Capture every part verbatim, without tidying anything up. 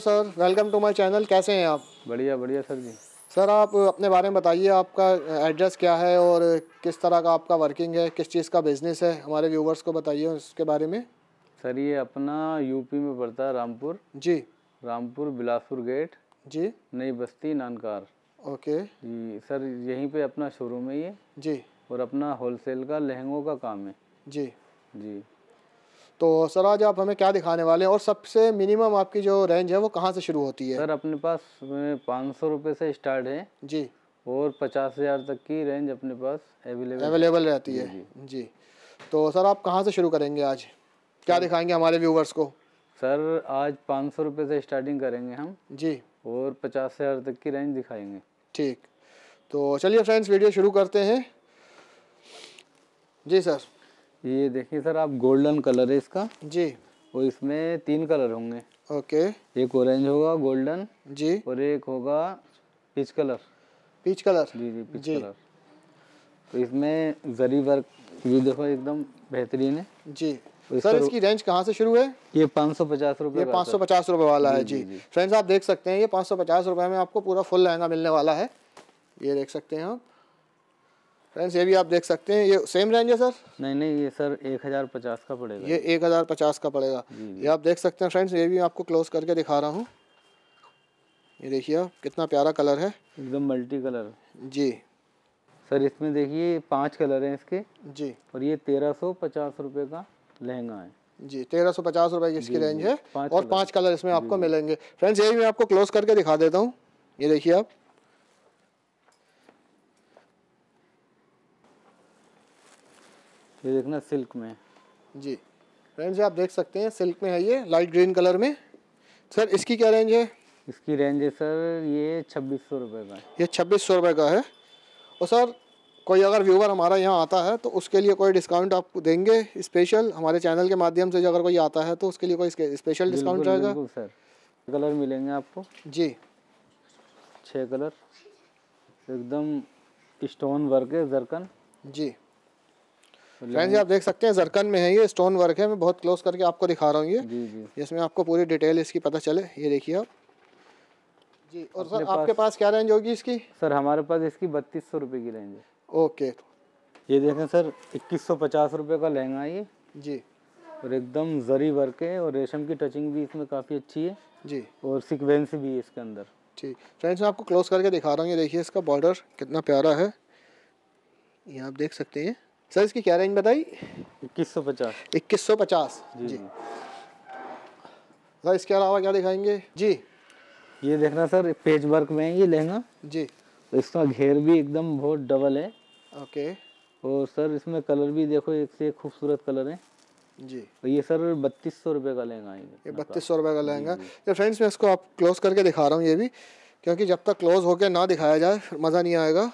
Sir, welcome to my channel. कैसे हैं आप? बढ़िया बढ़िया सर जी। सर आप अपने बारे में बताइए, आपका एड्रेस क्या है और किस तरह का आपका वर्किंग है, किस चीज़ का बिज़नेस है, हमारे व्यूवर्स को बताइए उसके बारे में। सर ये अपना यूपी में पड़ता है, रामपुर। जी। रामपुर बिलासपुर गेट जी। नई बस्ती नानकार। ओके जी सर, यहीं पे अपना शोरूम है ये। जी। और अपना होलसेल का लहंगों का काम है। जी जी। तो सर आज आप हमें क्या दिखाने वाले हैं और सबसे मिनिमम आपकी जो रेंज है वो कहाँ से शुरू होती है? सर अपने पास पाँच सौ रुपये से स्टार्ट है जी। और पचास हज़ार तक की रेंज अपने पास अवेलेबल अवेलेबल रहती है। जी, जी। तो सर आप कहाँ से शुरू करेंगे आज? क्या दिखाएंगे हमारे व्यूवर्स को? सर आज पाँच सौ रुपये से स्टार्टिंग करेंगे हम जी। और पचास हज़ार तक की रेंज दिखाएंगे। ठीक, तो चलिए फ्रेंड्स वीडियो शुरू करते हैं। जी सर। ये देखिए सर, आप गोल्डन कलर है इसका। जी। और इसमें तीन कलर होंगे। ओके। एक ऑरेंज होगा गोल्डन। जी। और एक होगा पीच कलर। Peach colour. जी जी पीच जी। कलर। तो इसमें जरी वर्क भी देखो एकदम बेहतरीन है। जी। इस सर इसकी रेंज कहाँ से शुरू है? ये पाँच सौ पचास रुपये ये का। पाँच सौ पचास रुपये वाला जी, है। जी जी, जी। फ्रेंड्स आप देख सकते हैं ये पाँच सौ पचास रुपये में आपको पूरा फुल लहंगा मिलने वाला है। ये देख सकते हैं आप फ्रेंड्स, ये भी आप देख सकते हैं। ये सेम रेंज है सर? नहीं नहीं, ये सर एक हज़ार पचास का पड़ेगा। ये एक हज़ार पचास का पड़ेगा। ये आप देख सकते हैं फ्रेंड्स, ये भी आपको क्लोज करके दिखा रहा हूँ। ये देखिए आप कितना प्यारा कलर है, एकदम मल्टी कलर। जी सर इसमें देखिए पांच कलर हैं इसके। जी। और ये तेरह सौ पचास रुपये का लहंगा है। जी, तेरह सौ पचास रुपये की इसकी रेंज है। पाँच और पांच कलर इसमें आपको मिलेंगे। फ्रेंड्स ये भी मैं आपको क्लोज करके दिखा देता हूँ। ये देखिए आप, ये देखना सिल्क में। जी फ्रेंड्स आप देख सकते हैं सिल्क में है ये, लाइट ग्रीन कलर में। सर इसकी क्या रेंज है? इसकी रेंज है सर ये छब्बीस सौ रुपये का। ये छब्बीस सौ रुपये का है। और सर कोई अगर व्यूवर हमारा यहाँ आता है तो उसके लिए कोई डिस्काउंट आप देंगे स्पेशल? हमारे चैनल के माध्यम से जो अगर कोई आता है तो उसके लिए कोई स्पेशल डिस्काउंट रहेगा? बिल्कुल सर, कलर मिलेंगे आपको। जी। छः कलर एकदम स्टोन वर्क है, जरकन। जी फ्रेंड्स आप देख सकते हैं जरकन में है ये, स्टोन वर्क है। मैं बहुत क्लोज करके आपको दिखा रहा हूँ ये, जी जी। जिसमें आपको पूरी डिटेल इसकी पता चले। ये देखिए आप जी। और सर आपके पास क्या रेंज होगी इसकी? सर हमारे पास इसकी बत्तीस सौ रुपये की रेंज है। ओके। ये देखें सर, इक्कीस सौ पचास रुपये का लहंगा है ये। जी। और एकदम जरी वर्क है और रेशम की टचिंग भी इसमें काफ़ी अच्छी है। जी। और सीक्वेंस भी है इसके अंदर। ठीक फ्रेंड्स मैं आपको क्लोज करके दिखा रहा हूँ। ये देखिए इसका बॉर्डर कितना प्यारा है, ये आप देख सकते हैं। सर इसकी क्या रेंज बताई? इक्कीस सौ पचास। इक्कीस सौ पचास। जी, जी। सर इसके अलावा क्या दिखाएंगे? जी ये देखना सर, पेज वर्क में है ये लहंगा। जी। तो इसका घेर भी एकदम बहुत डबल है। ओके। और सर इसमें कलर भी देखो, एक से एक खूबसूरत कलर है जी। तो ये सर बत्तीस सौ रुपये का लहंगा है ये बत्तीस सौ रुपये का लहंगा। तो फ्रेंड्स मैं इसको आप क्लोज करके दिखा रहा हूँ ये भी, क्योंकि जब तक क्लोज होके ना दिखाया जाए फिर मज़ा नहीं आएगा।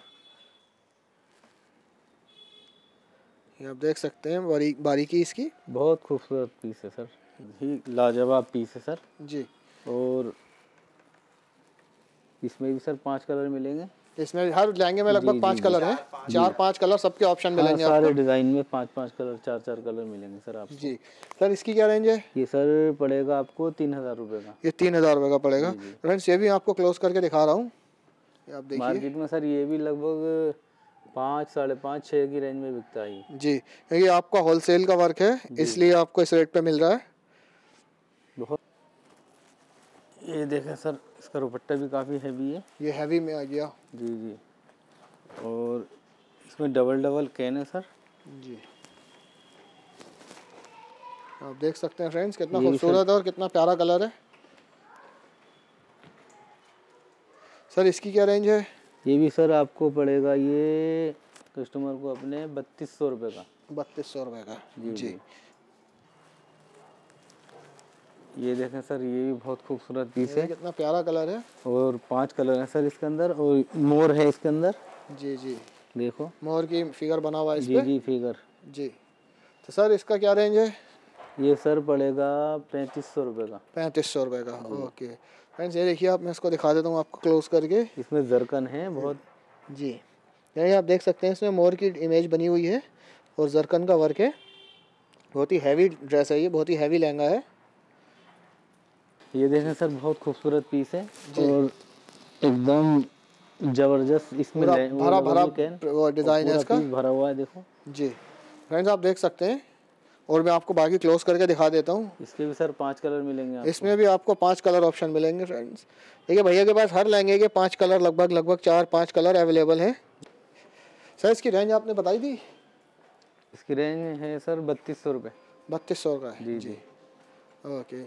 ये आप देख सकते हैं बारीक बारीकी इसकी, बहुत खूबसूरत पीस है सर, ही लाजवाब पीस है सर। जी। और इसमें भी सर पांच कलर मिलेंगे। इसमें हर लहंगे में लगभग पांच कलर हैं, चार पांच कलर सबके ऑप्शन मिलेंगे हाँ, आपको। सारे डिज़ाइन में पांच पांच कलर, चार चार कलर मिलेंगे सर आपको। जी। सर इसकी क्या रेंज है? ये सर पड़ेगा आपको तीन हज़ार रुपये का। ये तीन हज़ार रुपये का पड़ेगा। फ्रेंड्स ये भी आपको क्लोज करके दिखा रहा हूँ, आप देखिए। मार्केट में सर ये भी लगभग पाँच साढ़े पाँच छः की रेंज में बिकता है जी, क्योंकि आपका होलसेल का वर्क है इसलिए आपको इस रेट पे मिल रहा है। बहुत। ये देखें सर, इसका दुपट्टा भी काफ़ी हैवी है। ये हैवी में आ गया। जी जी। और इसमें डबल डबल कैन है सर। जी आप देख सकते हैं फ्रेंड्स कितना खूबसूरत है और कितना प्यारा कलर है। सर इसकी क्या रेंज है? ये भी सर आपको पड़ेगा ये कस्टमर को अपने बत्तीस सौ रुपये का। बत्तीस सौ रुपये का। जी, जी, जी। ये देखें सर, ये भी बहुत खूबसूरत पीस है। कितना प्यारा कलर है। और पांच कलर हैं सर इसके अंदर, और मोर है इसके अंदर। जी जी देखो मोर की फिगर बना हुआ है इस जी पे। जी फिगर। जी तो सर इसका क्या रेंज है? ये सर पड़ेगा पैंतीस सौ रुपये का। पैंतीस सौ रुपये का। ओके फ्रेंड्स ये देखिए आप, मैं इसको दिखा देता हूँ आपको क्लोज करके। इसमें जरकन है बहुत। जी यही आप देख सकते हैं, इसमें मोर की इमेज बनी हुई है और जरकन का वर्क है। बहुत ही हैवी ड्रेस है ये, बहुत ही हैवी लहंगा है। ये देखें सर, बहुत खूबसूरत पीस है और एकदम जबरदस्त। इसमें पूरा ले- वो भरा लगा भरा हुई कैन वो और डिज़ाइन है पूरा इसका पीस भरा हुआ है, देखो। जी। फ्रेंड्स आप देख सकते हैं, और मैं आपको बाकी क्लोज करके दिखा देता हूँ। इसके भी सर पांच कलर मिलेंगे आपको। इसमें भी आपको पांच कलर ऑप्शन मिलेंगे फ्रेंड्स। देखिए भैया के पास हर लहंगे के पांच कलर, लगभग लगभग चार पांच कलर अवेलेबल हैं। सर इसकी रेंज आपने बताई थी? इसकी रेंज है सर बत्तीस सौ रुपये। बत्तीस सौ का है जी जी, जी। ओके।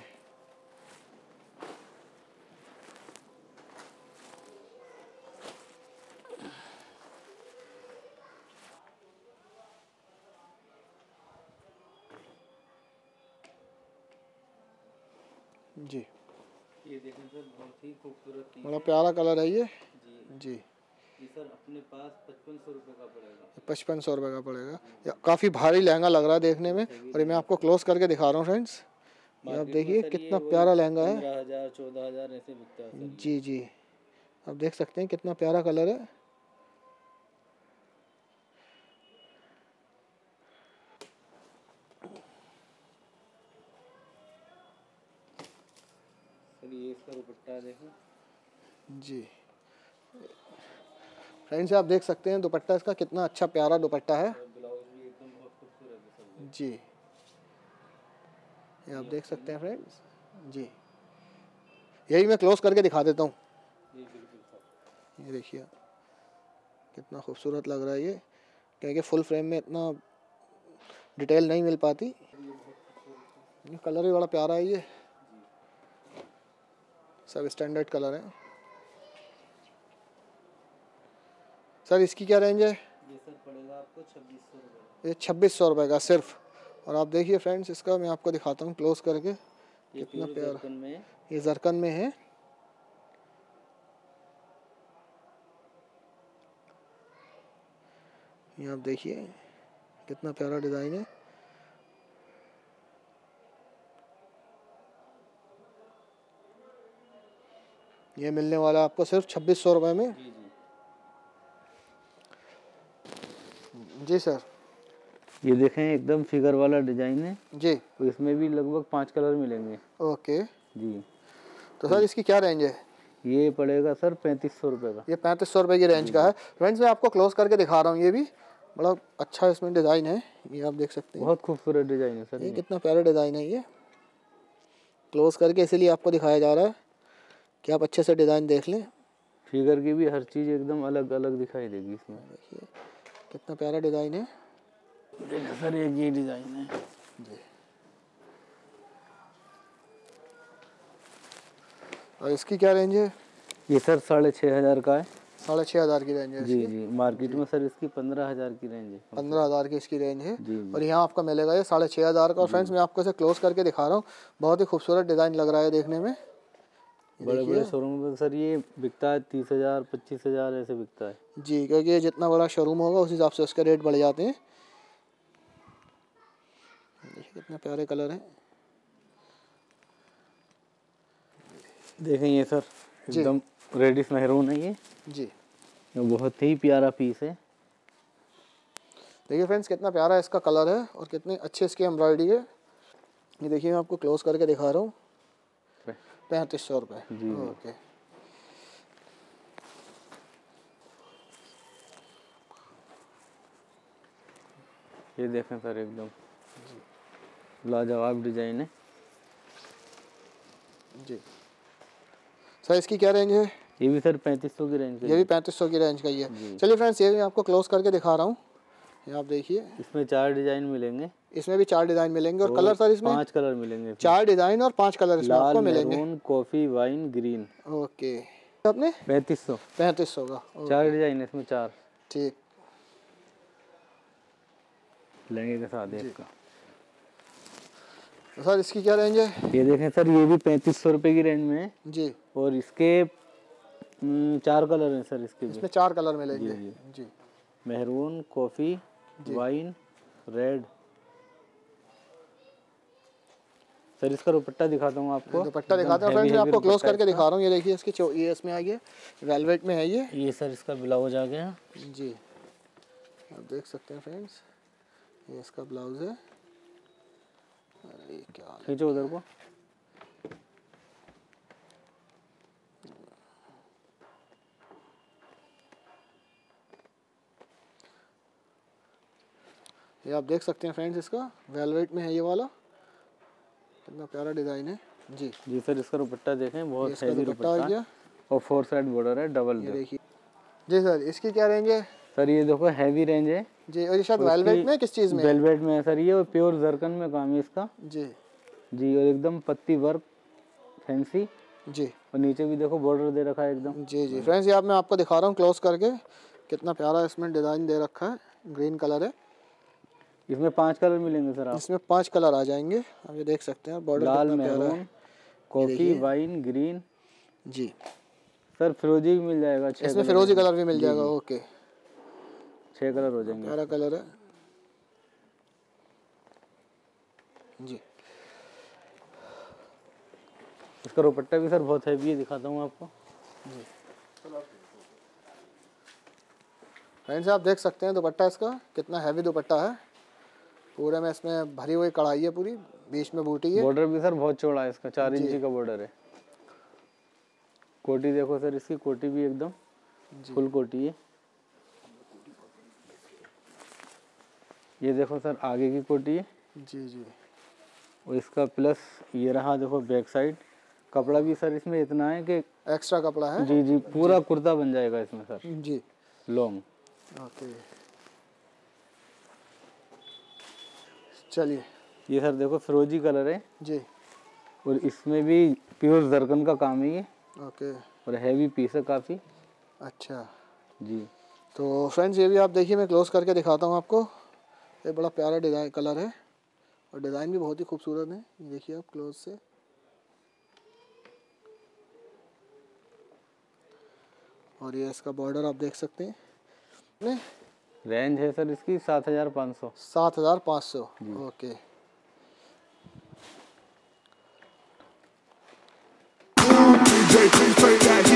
जी, ये देखें सर, बहुत ही खूबसूरत पीस बड़ा है। प्यारा कलर है ये जी जी। ये सर अपने पास पचपन सौ रुपये का पड़ेगा। पचपन सौ रुपये का पड़ेगा। काफ़ी भारी लहंगा लग रहा है देखने में, और ये मैं आपको क्लोज करके दिखा रहा हूँ फ्रेंड्स। ये आप देखिए कितना प्यारा लहंगा है। पंद्रह हजार चौदह हजार ऐसे बिकता है सर। जी जी, आप देख सकते हैं कितना प्यारा कलर है। सर ये इसका दुपट्टा देखो जी फ्रेंड्स, आप देख सकते हैं दुपट्टा इसका कितना अच्छा प्यारा दुपट्टा है। ब्लाउज भी एकदम बहुत खूबसूरत है सर। जी, ये आप देख सकते हैं फ्रेंड्स जी। यही मैं क्लोज करके दिखा देता हूँ। जी बिल्कुल सर। ये देखिए कितना खूबसूरत लग रहा है ये, क्योंकि फुल फ्रेम में इतना डिटेल नहीं मिल पाती। ये कलर भी बड़ा प्यारा है, ये सब स्टैंडर्ड कलर है। सर इसकी क्या रेंज है? ये सर पड़ेगा आपको छब्बीस सौ रुपये। ये छब्बीस सौ रुपये का सिर्फ। और आप देखिए फ्रेंड्स, इसका मैं आपको दिखाता हूँ क्लोज करके, कितना प्यारा। में ये जरकन में है। ये आप देखिए कितना प्यारा डिज़ाइन है। ये मिलने वाला आपको सिर्फ छब्बीस सौ रुपये में। जी जी। जी सर। ये देखें एकदम फिगर वाला डिजाइन है जी, तो इसमें भी लगभग पांच कलर मिलेंगे। ओके। जी। तो सर इसकी क्या रेंज है? ये पड़ेगा सर पैंतीस सौ रुपये का। ये पैंतीस सौ रुपये की रेंज का है। फ्रेंड्स मैं आपको क्लोज करके दिखा रहा हूँ, ये भी बड़ा अच्छा इसमें डिज़ाइन है। ये आप देख सकते हैं, बहुत खूबसूरत डिजाइन है सर। ये ये कितना प्यारा डिज़ाइन है। ये क्लोज करके इसीलिए आपको दिखाया जा रहा है कि आप अच्छे से डिज़ाइन देख लें। फिगर की भी हर चीज़ एकदम अलग अलग दिखाई देगी इसमें। देखिए कितना प्यारा डिज़ाइन है। देखिए सर एक ये डिज़ाइन है जी, और इसकी क्या रेंज है? ये सर साढ़े छः हज़ार का है। साढ़े छः हज़ार की रेंज है जी इसकी। जी। मार्केट में सर इसकी पंद्रह हज़ार की रेंज है। पंद्रह हज़ार की इसकी रेंज है, जी जी। और यहाँ आपका मिलेगा ये साढ़े छः हज़ार का। और फ्रेंड्स मैं आपको इसे क्लोज करके दिखा रहा हूँ, बहुत ही खूबसूरत डिज़ाइन लग रहा है देखने में। बड़े बड़े शोरूम में सर ये बिकता है तीस हज़ार पच्चीस हज़ार ऐसे बिकता है। जी, क्योंकि ये जितना बड़ा शोरूम होगा उस हिसाब से उसके रेट बढ़ जाते हैं। देखिए कितने प्यारे कलर हैं। देखें ये सर एकदम रेडिश मेहरून है ये। जी, ये बहुत ही प्यारा पीस है। देखिए फ्रेंड्स कितना प्यारा इसका कलर है, और कितनी अच्छी इसकी एम्ब्रॉयडरी है। ये देखिए मैं आपको क्लोज करके दिखा रहा हूँ। पैंतीस सौ रुपये। जी। ओके। ये देखें सर एकदम लाजवाब डिजाइन है। जी सर इसकी क्या रेंज है? ये भी सर पैंतीस सौ की रेंज का ये भी पैंतीस सौ की रेंज का ही है। चलिए फ्रेंड्स ये मैं आपको क्लोज करके दिखा रहा हूँ। ये आप देखिए, इसमें चार डिजाइन मिलेंगे। इसमें भी चार डिज़ाइन मिलेंगे। और कलर सर इसमें पांच कलर मिलेंगे। चार डिज़ाइन और पांच कलर इसमें आपको मिलेंगे। Maroon coffee wine green. Okay, आपने पैंतीस सौ पैंतीस सौ का। चार डिजाइन इसमें चार ठीक। लहंगे के साथ है इसका। तो सर इसकी क्या रेंज है? ये देखें सर ये भी पैंतीस सौ रुपये की रेंज में है। जी, और इसके हम्म, चार कलर हैं सर इसके भी। इसमें चार कलर मिलेंगे। जी, जी, maroon coffee wine red. Sir इसका दुपट्टा दिखाता हूँ आपको। दुपट्टा दिखाते हैं फ्रेंड्स, मैं आपको क्लोज करके दिखा रहा हूँ। ये देखिए इसकी चो ये इसमें आई है, वेलवेट में है ये। ये सर इसका ब्लाउज आ गया। जी, आप देख सकते हैं फ्रेंड्स, ये इसका ब्लाउज है। अरे क्या खींचो उधर को। ये आप देख सकते हैं फ्रेंड्स, इसका वेलवेट में है ये वाला, कितना प्यारा डिज़ाइन है जी। जी सर, इसका दुपट्टा देखें, बहुत इसका हैवी दुपट्टा आ दुपट्टा गया और फोर साइड बॉर्डर है डबल। ये देखिए जी सर। इसकी क्या रेंज है सर? ये देखो हैवी रेंज है जी। और ये शायद वेलवेट में किस चीज़ में? वेलवेट में है सर ये, और प्योर जरकन में काम है इसका जी जी। और एकदम पत्ती वर्क फैंसी जी। और नीचे भी देखो बॉर्डर दे रखा है एकदम। जी जी फ्रेंड्स, ये आप मैं आपको दिखा रहा हूँ क्लोज करके, कितना प्यारा इसमें डिज़ाइन दे रखा है, ग्रीन कलर है। इसमें पांच कलर मिलेंगे सर आप, इसमें पांच कलर आ जाएंगे, आप ये देख सकते हैं। बॉर्डर लाल, कितना प्यारा मैरून, है कॉफी, वाइन, ग्रीन जी। सर, फिरोजी भी मिल जाएगा। इसमें फिरोजी कलर भी मिल जाएगा। ओके, छह कलर हो जाएंगे। प्यारा कलर है जी। इसका दुपट्टा भी सर बहुत हैवी है, दिखाता हूँ आपको जी। फ्रेंड्स आप देख सकते हैं दुपट्टा इसका कितना हैवी दुपट्टा है, पूरे में इसमें भरी हुई कढ़ाई है, पूरी बीच में बूटी है। बॉर्डर भी सर बहुत चौड़ा है इसका, चार इंची का बॉर्डर है। कोटी देखो सर, इसकी कोटी भी एकदम फुल कोटी है। ये देखो सर आगे की कोटी है जी जी। और इसका प्लस ये रहा देखो बैक साइड। कपड़ा भी सर इसमें इतना है कि एक्स्ट्रा कपड़ा है जी जी, पूरा कुर्ता बन जाएगा इसमें सर जी, लॉन्ग। ओके चलिए। ये सर देखो फिरोजी कलर है जी, और इसमें भी प्योर जरकन का काम है ये, ओके। और हैवी पीस है काफ़ी। अच्छा जी। तो फ्रेंड्स ये भी आप देखिए, मैं क्लोज करके दिखाता हूँ आपको। ये बड़ा प्यारा डिज़ाइन कलर है और डिज़ाइन भी बहुत ही खूबसूरत है, ये देखिए आप क्लोज से। और ये इसका बॉर्डर आप देख सकते हैं। नहीं, रेंज है सर इसकी सात हज़ार पाँच सौ। सात हज़ार पाँच सौ okay. D J, please play that